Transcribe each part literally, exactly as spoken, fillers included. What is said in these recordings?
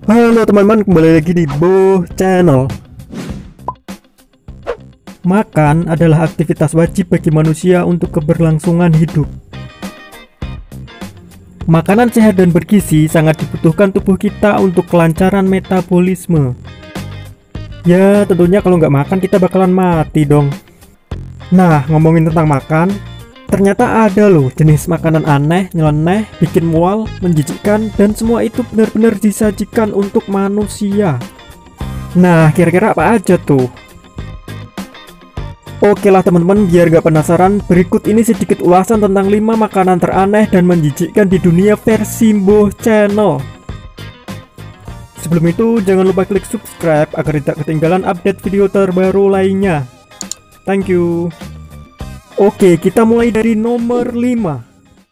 Halo teman-teman, kembali lagi di Boh Channel. Makan adalah aktivitas wajib bagi manusia untuk keberlangsungan hidup. Makanan sehat dan bergizi sangat dibutuhkan tubuh kita untuk kelancaran metabolisme. Ya, tentunya kalau nggak makan kita bakalan mati dong. Nah, ngomongin tentang makan, ternyata ada loh jenis makanan aneh, nyeleneh, bikin mual, menjijikkan, dan semua itu benar-benar disajikan untuk manusia. Nah, kira-kira apa aja tuh? Oke lah teman-teman, biar gak penasaran, berikut ini sedikit ulasan tentang lima makanan teraneh dan menjijikkan di dunia versi Boh Channel. Sebelum itu, jangan lupa klik subscribe agar tidak ketinggalan update video terbaru lainnya. Thank you. Oke, kita mulai dari nomor lima.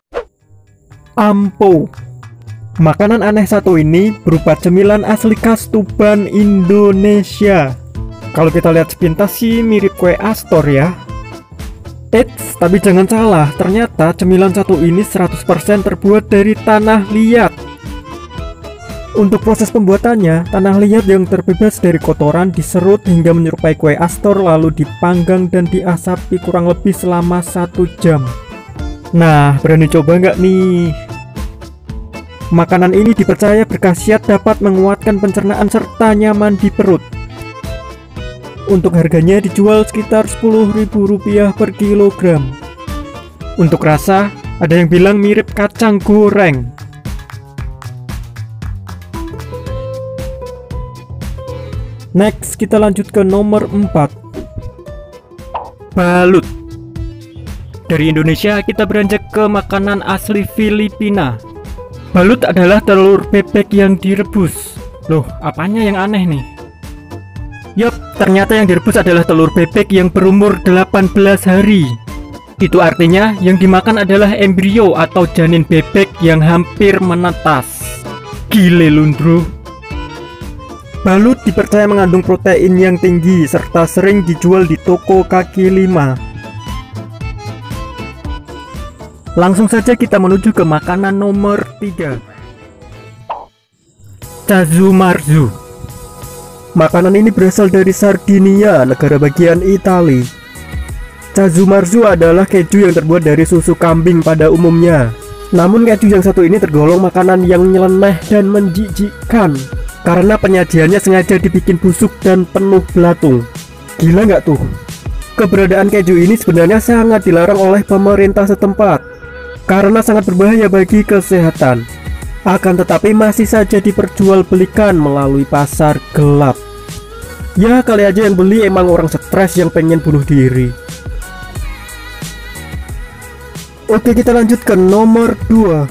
Ampo. Makanan aneh satu ini berupa cemilan asli khas Tuban, Indonesia. Kalau kita lihat sepintas sih mirip kue Astor ya. Eits, tapi jangan salah, ternyata cemilan satu ini seratus persen terbuat dari tanah liat. Untuk proses pembuatannya, tanah liat yang terbebas dari kotoran diserut hingga menyerupai kue Astor, lalu dipanggang dan diasapi kurang lebih selama satu jam. Nah, berani coba nggak nih? Makanan ini dipercaya berkhasiat dapat menguatkan pencernaan serta nyaman di perut. Untuk harganya dijual sekitar sepuluh ribu rupiah per kilogram. Untuk rasa, ada yang bilang mirip kacang goreng. Next, kita lanjut ke nomor empat. Balut. Dari Indonesia kita beranjak ke makanan asli Filipina. Balut adalah telur bebek yang direbus. Loh, apanya yang aneh nih? Yup, ternyata yang direbus adalah telur bebek yang berumur delapan belas hari. Itu artinya yang dimakan adalah embrio atau janin bebek yang hampir menetas. Gile lundro. Balut dipercaya mengandung protein yang tinggi serta sering dijual di toko kaki lima. Langsung saja kita menuju ke makanan nomor tiga. Casu marzu. Makanan ini berasal dari Sardinia, negara bagian Italia. Casu marzu adalah keju yang terbuat dari susu kambing pada umumnya. Namun keju yang satu ini tergolong makanan yang nyeleneh dan menjijikkan karena penyajiannya sengaja dibikin busuk dan penuh belatung. Gila nggak tuh? Keberadaan keju ini sebenarnya sangat dilarang oleh pemerintah setempat karena sangat berbahaya bagi kesehatan. Akan tetapi masih saja diperjualbelikan melalui pasar gelap. Ya, kali aja yang beli emang orang stres yang pengen bunuh diri. Oke, kita lanjut ke nomor dua.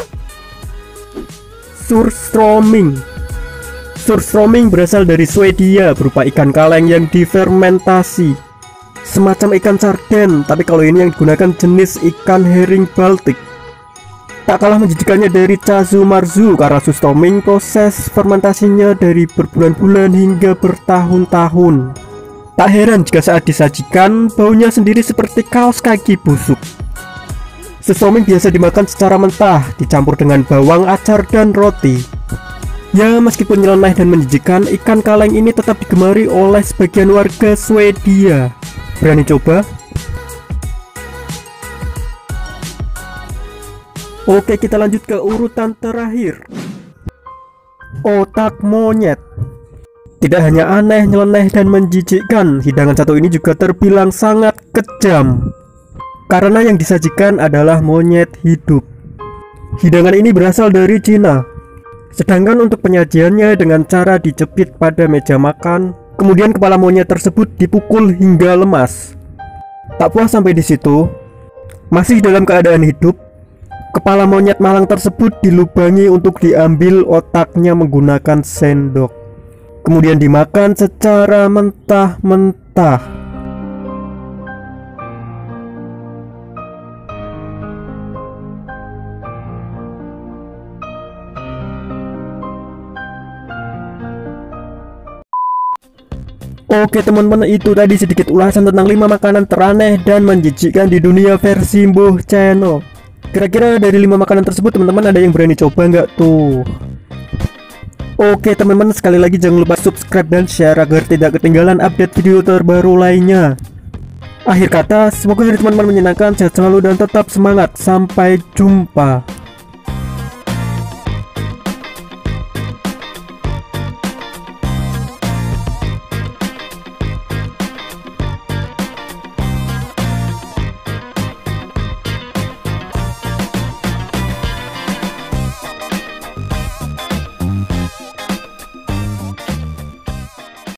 Surströmming. Surströmming berasal dari Swedia, berupa ikan kaleng yang difermentasi. Semacam ikan sarden, tapi kalau ini yang digunakan jenis ikan herring Baltik. Tak kalah menjijikkannya dari casu marzu karena surströmming proses fermentasinya dari berbulan-bulan hingga bertahun-tahun. Tak heran jika saat disajikan baunya sendiri seperti kaos kaki busuk. Surströmming biasa dimakan secara mentah, dicampur dengan bawang, acar, dan roti. Ya, meskipun nyeleneh dan menjijikkan, ikan kaleng ini tetap digemari oleh sebagian warga Swedia. Berani coba? Oke, kita lanjut ke urutan terakhir. Otak monyet. Tidak hanya aneh, nyeleneh, dan menjijikkan, hidangan satu ini juga terbilang sangat kejam karena yang disajikan adalah monyet hidup. Hidangan ini berasal dari Cina. Sedangkan untuk penyajiannya dengan cara dijepit pada meja makan, kemudian kepala monyet tersebut dipukul hingga lemas. Tak puas sampai di situ, masih dalam keadaan hidup, kepala monyet malang tersebut dilubangi untuk diambil otaknya menggunakan sendok, kemudian dimakan secara mentah-mentah. Oke teman-teman, itu tadi sedikit ulasan tentang lima makanan teraneh dan menjijikkan di dunia versi Boh Channel. Kira-kira dari lima makanan tersebut teman-teman ada yang berani coba nggak tuh? Oke teman-teman, sekali lagi jangan lupa subscribe dan share agar tidak ketinggalan update video terbaru lainnya. Akhir kata, semoga hari teman-teman menyenangkan, sehat selalu dan tetap semangat. Sampai jumpa.